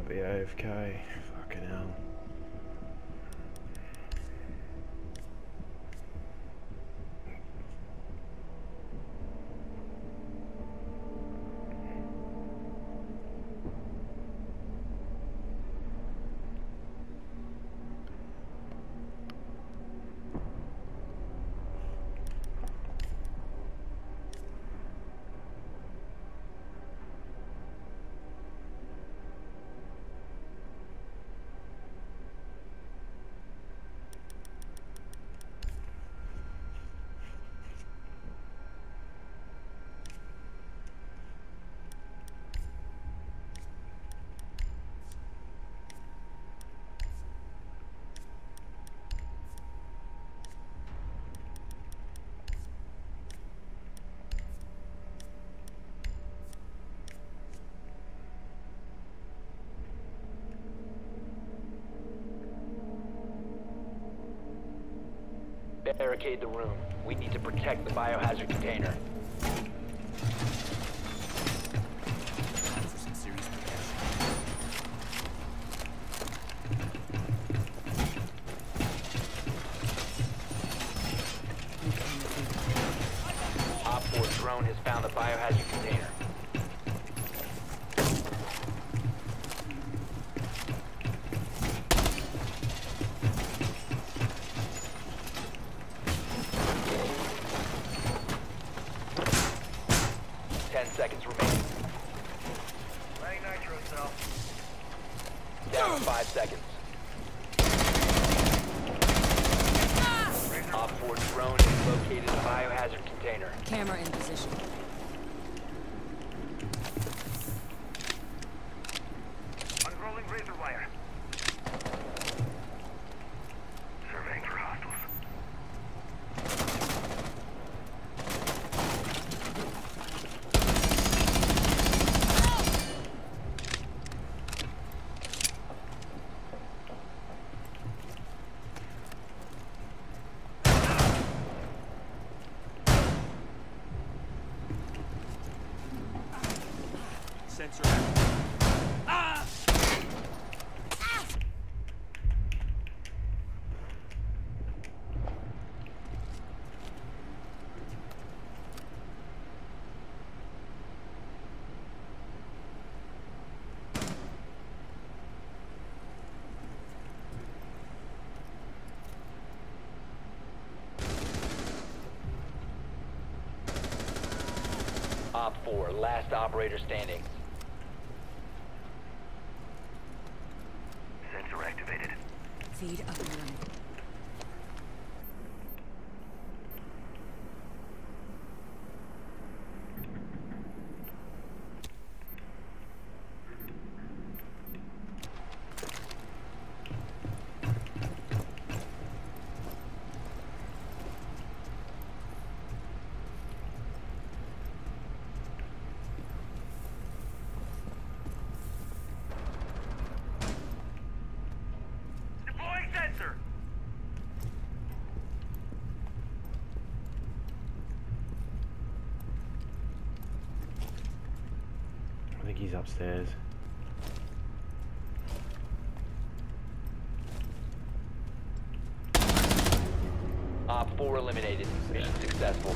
Can't be AFK. Fucking hell. Barricade the room. We need to protect the biohazard container. Op 4 drone has found the biohazard container. Seconds remaining. Laying nitro cell. Down to 5 seconds. Op 4 drone has located a biohazard container. Camera in position. Unrolling razor wire. Surveying for hostiles. Sensor active. Ah! Op 4, last operator standing. Sensor activated. Feed up and running. Deploying sensor. I think he's upstairs. Op 4 eliminated. Mission successful.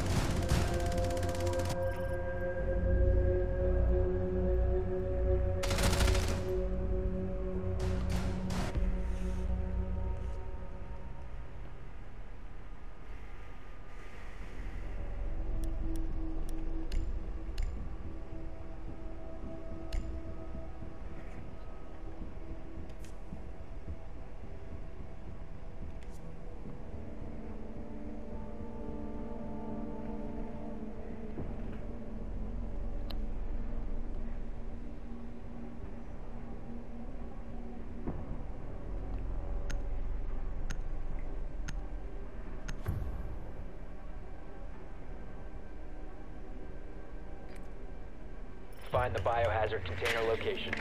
Find the biohazard container location.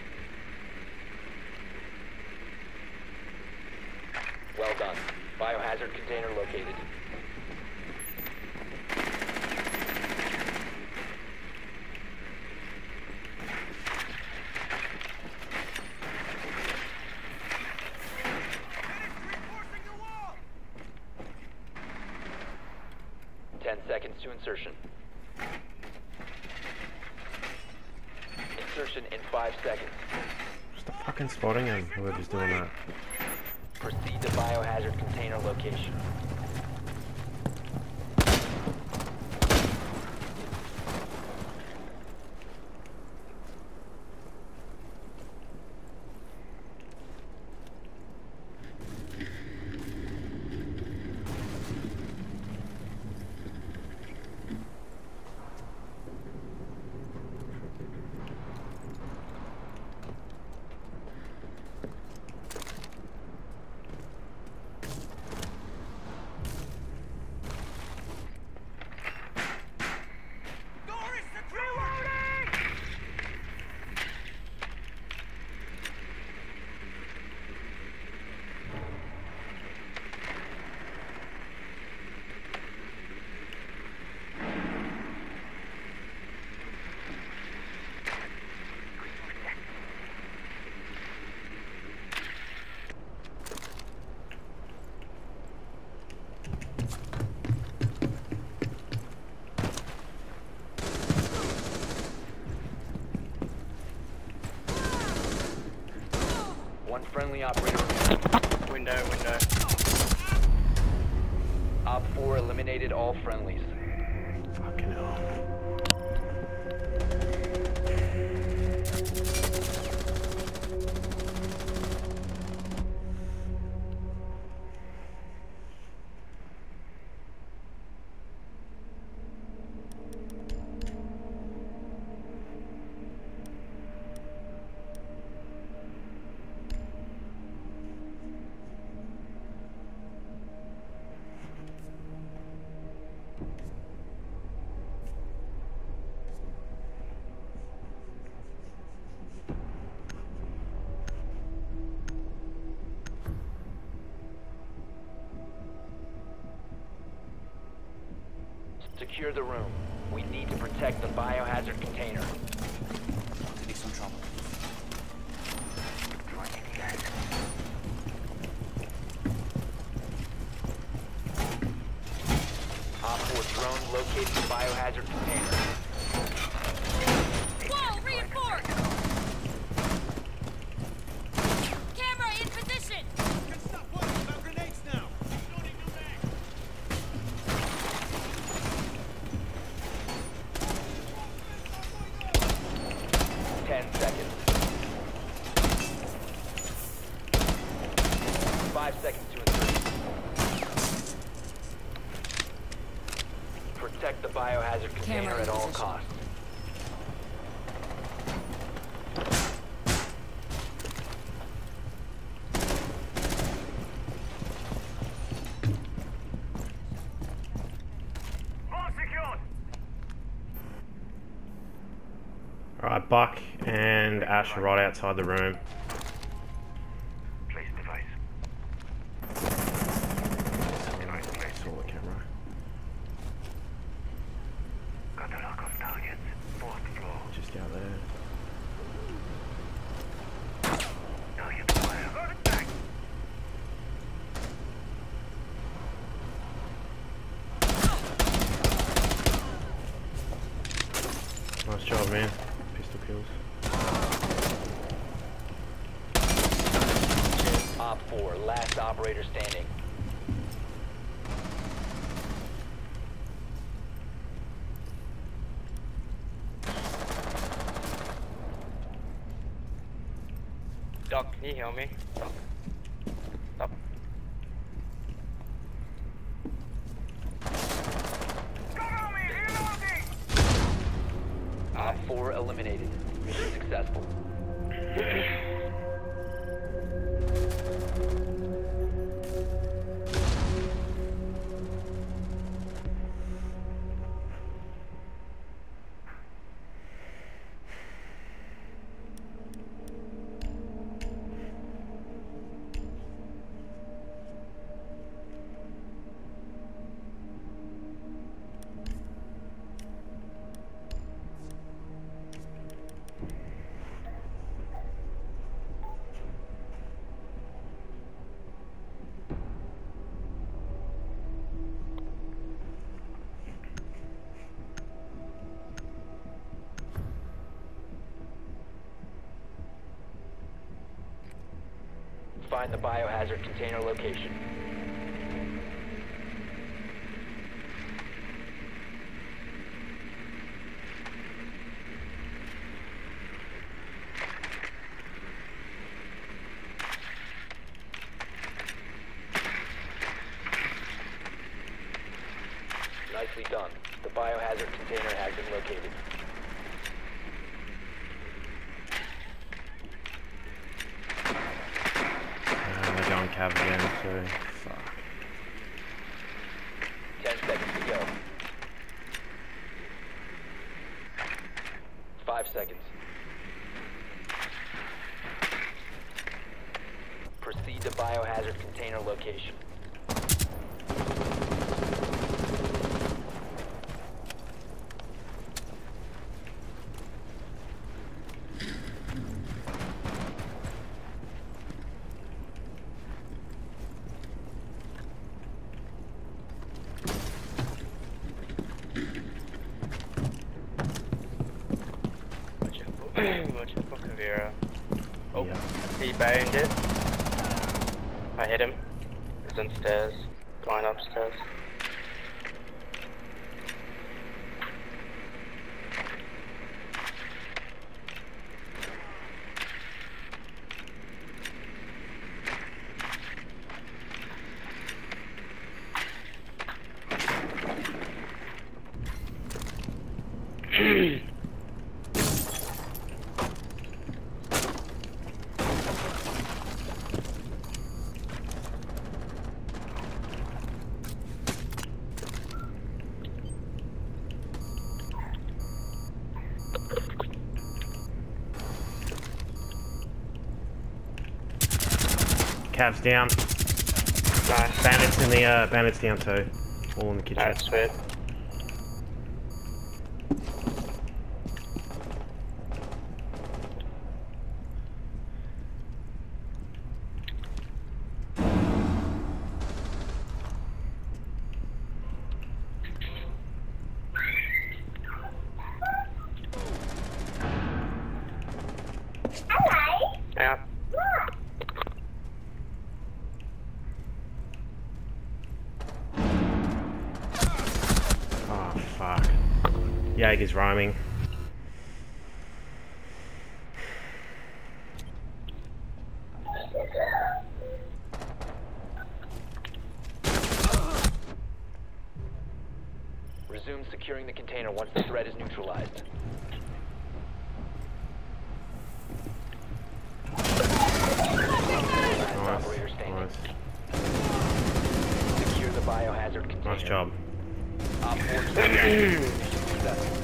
Well done. Biohazard biohazard container located. Reinforcing the wall! 10 seconds to insertion. Insertion in 5 seconds. Just fucking spotting him, whoever's doing that. Proceed to biohazard container location. Doris, reloading! One friendly operator remaining. Window. Op 4 eliminated all friendlies. Fucking hell. Secure the room. We need to protect the biohazard container. Be some trouble. Op 4 drone located the biohazard container. Wall reinforced! Camera in position! Can stop worrying about grenades now. Loading new mag. 10 seconds. 5 seconds to insert. Protect the biohazard container Camera in at all position. costs. Wall secured! Alright, Buck and Ash are right outside the room. Place device. I saw the camera. Got the lock on targets. 4th floor. Just out there. Target fire. Got it back! Nice job, man. Pistol kills. Op 4, last operator standing. Doc, can you hear me? Doc. Cover me! Reloading! Op 4 eliminated. Mission successful. Find the biohazard container location. Nicely done. The biohazard container has been located. They're going cav again, so fuck. 10 seconds to go. 5 seconds. Proceed to biohazard container location. Watch it for Kavira. Oh, Yeah. he banged it. I hit him. He's on stairs. Going upstairs. Cav's down. Nice. Bandits in the bandits down too. All in the kitchen. That's sweet. Yeah. Oh fuck. Jaeger's roaming. Resume securing the container once the threat is neutralized. Last Nice. operator standing. Nice. Secure the biohazard container. Nice job. Op 4 successful.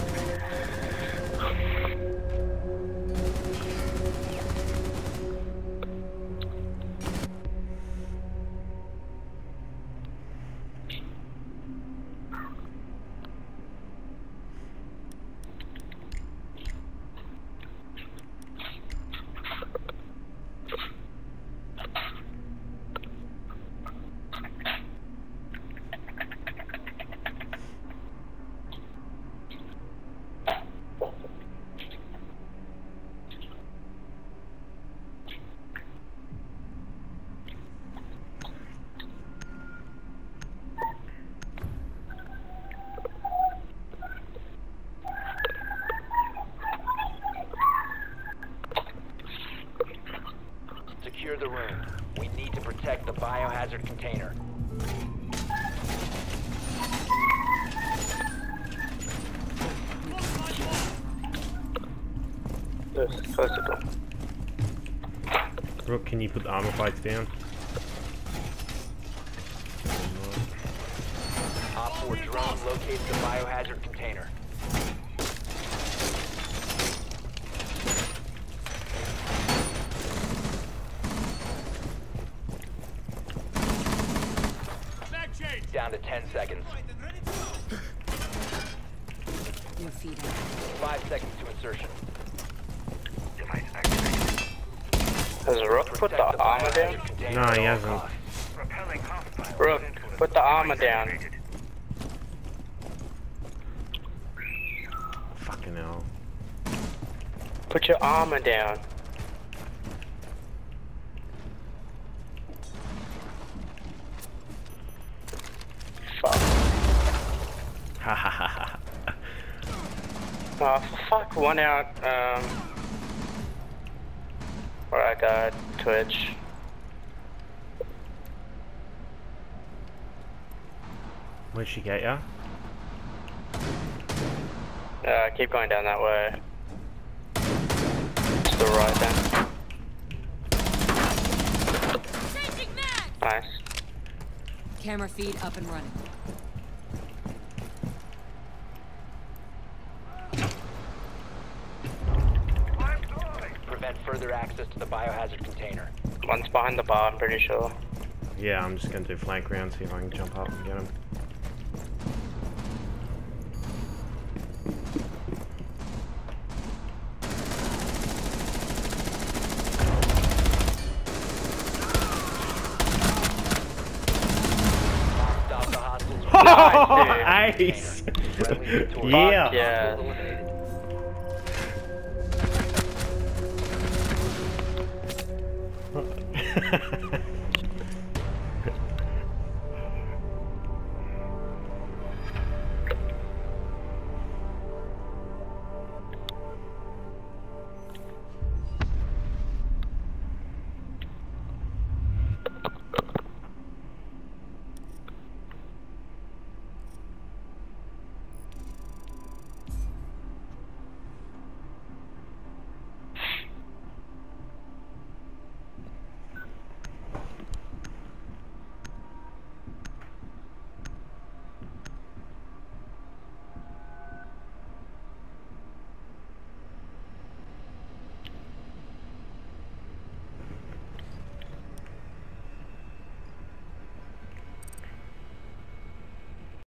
Secure the room. We need to protect the biohazard container. There's supposed to go. Rook, can you put the armor plates down? Op 4 drone locates the biohazard container. Back change. Down to 10 seconds. Right, and ready to go. Your feet up. 5 seconds to insertion. Device activated. Has Rook put Protect the armor biohazard down? container No, at he all hasn't. costs. Repelling hostile. Rook, put the armor down. Activated. Fucking hell. Put your armor down. Ha ha ha ha. Oh, fuck, one out, where I got Twitch. Where'd she get ya? Keep going down that way. To the right then. Changing mag! Nice. Camera feed up and running. Prevent further access to the biohazard container. One's behind the bar, I'm pretty sure. Yeah, I'm just gonna do flank round, see if I can jump up and get him. Stop the hostiles. Ace! Friendly victorious. Yeah. Yeah. Eliminated.